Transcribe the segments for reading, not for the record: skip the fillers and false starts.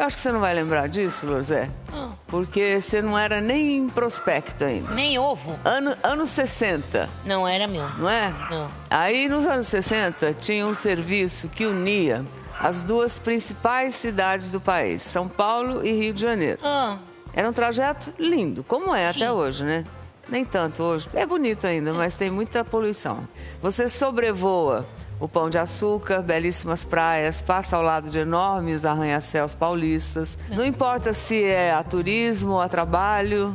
Eu acho que você não vai lembrar disso, Lorzé, porque você não era nem prospecto ainda. Nem ovo. Anos 60. Não era meu. Não é? Não. Aí, nos anos 60, tinha um serviço que unia as duas principais cidades do país, São Paulo e Rio de Janeiro. Era um trajeto lindo, como é até hoje, né? Nem tanto hoje. É bonito ainda, mas tem muita poluição. Você sobrevoa o Pão de Açúcar, belíssimas praias, passa ao lado de enormes arranha-céus paulistas. Não importa se é a turismo ou a trabalho,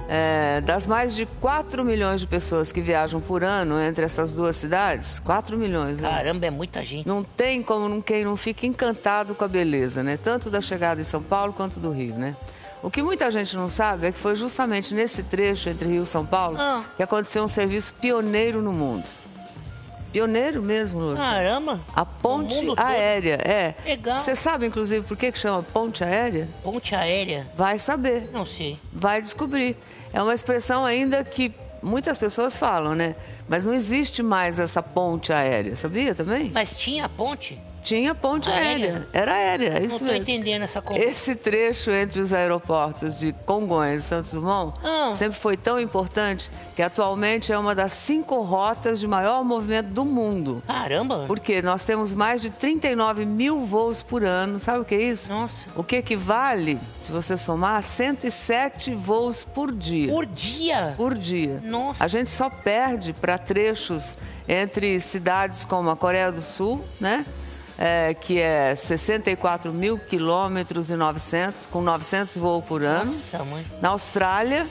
das mais de 4 milhões de pessoas que viajam por ano entre essas duas cidades, 4 milhões. Né? Caramba, é muita gente. Não tem como quem não fique encantado com a beleza, né? Tanto da chegada em São Paulo quanto do Rio, né? O que muita gente não sabe é que foi justamente nesse trecho entre Rio e São Paulo que aconteceu um serviço pioneiro no mundo. Pioneiro mesmo, Lourdes. Caramba! A ponte aérea, Legal. Você sabe, inclusive, por que chama ponte aérea? Ponte aérea? Vai saber. Não sei. Vai descobrir. É uma expressão ainda que muitas pessoas falam, né? Mas não existe mais essa ponte aérea, sabia também? Mas tinha a ponte? Tinha ponte aérea. Era aérea, é isso mesmo. Não estou entendendo essa conversa. Esse trecho entre os aeroportos de Congonhas e Santos Dumont sempre foi tão importante que atualmente é uma das 5 rotas de maior movimento do mundo. Caramba! Porque nós temos mais de 39 mil voos por ano. Sabe o que é isso? Nossa! O que equivale, se você somar, 107 voos por dia. Por dia? Por dia. Nossa! A gente só perde para trechos entre cidades como a Coreia do Sul, né? Que é 64 mil quilômetros e 900, com 900 voos por ano. Nossa, mãe. Na Austrália,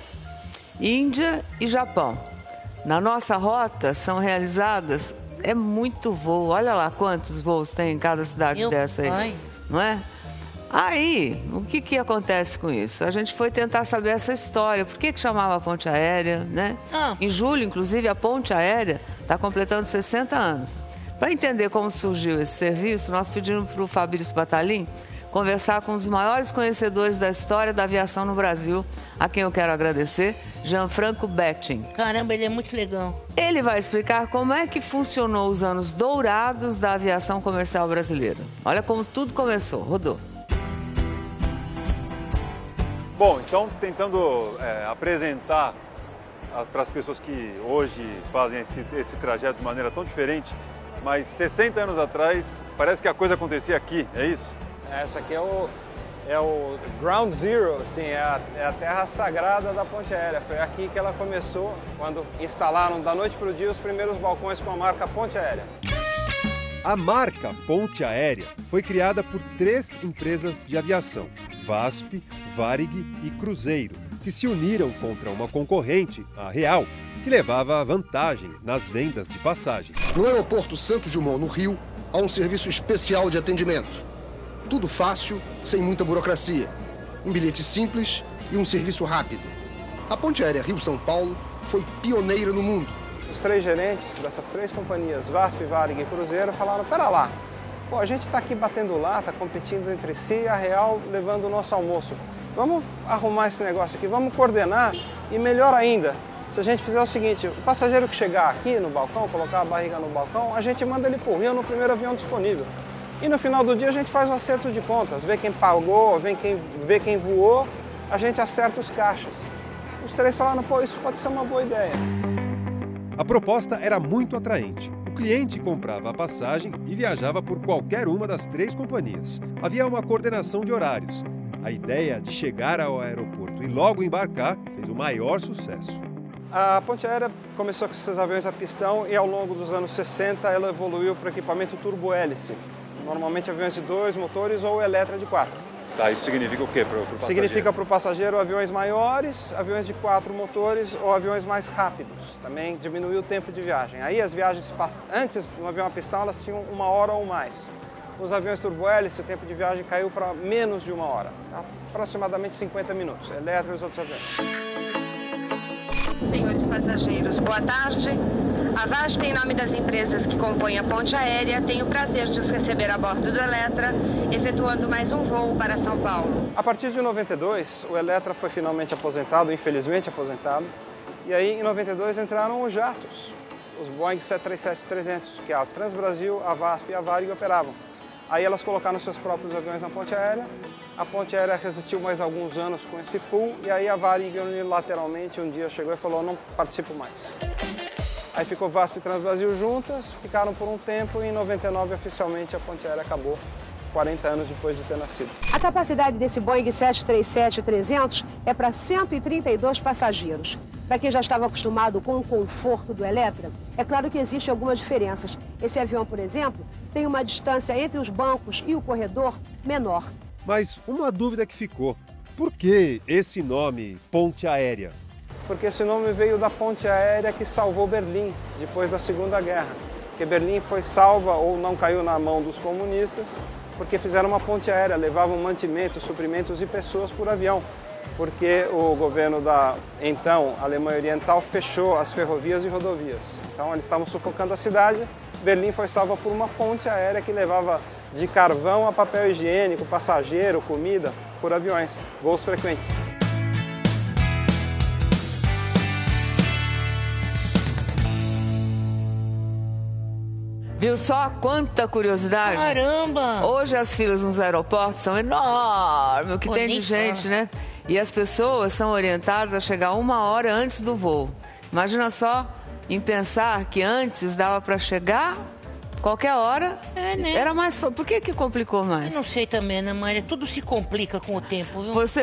Índia e Japão. Na nossa rota são realizadas, é muito voo. Olha lá quantos voos tem em cada cidade dessa aí. Pai. Não é? Aí, o que acontece com isso? A gente foi tentar saber essa história. Por que chamava ponte aérea, né? Em julho, inclusive, a ponte aérea está completando 60 anos. Para entender como surgiu esse serviço, nós pedimos para o Fabrício Batalin conversar com um dos maiores conhecedores da história da aviação no Brasil, a quem eu quero agradecer, Gianfranco Betting. Caramba, ele é muito legal. Ele vai explicar como é que funcionou os anos dourados da aviação comercial brasileira. Olha como tudo começou. Rodou. Bom, então tentando apresentar para as pessoas que hoje fazem esse trajeto de maneira tão diferente, mas 60 anos atrás, parece que a coisa acontecia aqui, é isso? Essa aqui é o Ground Zero, assim, é a terra sagrada da ponte aérea. Foi aqui que ela começou, quando instalaram da noite para o dia os primeiros balcões com a marca Ponte Aérea. A marca Ponte Aérea foi criada por 3 empresas de aviação, VASP, Varig e Cruzeiro, que se uniram contra uma concorrente, a Real, que levava vantagem nas vendas de passagens. No aeroporto Santos Dumont, no Rio, há um serviço especial de atendimento. Tudo fácil, sem muita burocracia. Um bilhete simples e um serviço rápido. A Ponte Aérea Rio-São Paulo foi pioneira no mundo. Os 3 gerentes dessas 3 companhias, VASP, Varig e Cruzeiro, falaram, pera lá, pô, a gente está aqui batendo lata, competindo entre si e a Real levando o nosso almoço. Vamos arrumar esse negócio aqui, vamos coordenar e melhor ainda, se a gente fizer o seguinte, o passageiro que chegar aqui no balcão, colocar a barriga no balcão, a gente manda ele pro Rio no primeiro avião disponível. E no final do dia a gente faz um acerto de contas, vê quem pagou, vê quem voou, a gente acerta os caixas. Os 3 falaram, pô, isso pode ser uma boa ideia. A proposta era muito atraente. O cliente comprava a passagem e viajava por qualquer uma das 3 companhias. Havia uma coordenação de horários. A ideia de chegar ao aeroporto e logo embarcar fez o maior sucesso. A ponte aérea começou com esses aviões a pistão e ao longo dos anos 60 ela evoluiu para equipamento turbo-hélice. Normalmente aviões de 2 motores ou Eletra de 4. Tá, isso significa o quê para o passageiro? Significa para o passageiro aviões maiores, aviões de 4 motores ou aviões mais rápidos. Também diminuiu o tempo de viagem. Aí as viagens, antes no avião a pistão, elas tinham 1 hora ou mais. Nos aviões turbo-hélice o tempo de viagem caiu para menos de 1 hora, aproximadamente 50 minutos. Eletra e os outros aviões. Senhores passageiros, boa tarde. A VASP, em nome das empresas que compõem a ponte aérea, tem o prazer de os receber a bordo do Eletra, efetuando mais um voo para São Paulo. A partir de 92, o Eletra foi finalmente aposentado, infelizmente aposentado, e aí em 92 entraram os jatos, os Boeing 737-300, que a Transbrasil, a VASP e a Varig operavam. Aí elas colocaram seus próprios aviões na ponte aérea. A ponte aérea resistiu mais alguns anos com esse pool e aí a Varig unilateralmente um dia chegou e falou: não participo mais. Aí ficou VASP e Transbrasil juntas, ficaram por um tempo e em 99 oficialmente a ponte aérea acabou, 40 anos depois de ter nascido. A capacidade desse Boeing 737-300 é para 132 passageiros. Para quem já estava acostumado com o conforto do Eletra, é claro que existem algumas diferenças. Esse avião, por exemplo, tem uma distância entre os bancos e o corredor menor. Mas uma dúvida que ficou: por que esse nome, ponte aérea? Porque esse nome veio da ponte aérea que salvou Berlim depois da Segunda Guerra. Porque Berlim foi salva ou não caiu na mão dos comunistas, porque fizeram uma ponte aérea, levavam mantimentos, suprimentos e pessoas por avião. Porque o governo da, então, Alemanha Oriental fechou as ferrovias e rodovias. Então eles estavam sufocando a cidade. Berlim foi salva por uma ponte aérea que levava de carvão a papel higiênico, passageiro, comida, por aviões, voos frequentes. Viu só quanta curiosidade? Caramba! Hoje as filas nos aeroportos são enormes, o que tem de gente, né? E as pessoas são orientadas a chegar 1 hora antes do voo. Imagina só em pensar que antes dava para chegar qualquer hora. É, né? Era mais... Por que complicou mais? Eu não sei também, né, Maria? Tudo se complica com o tempo, viu? Você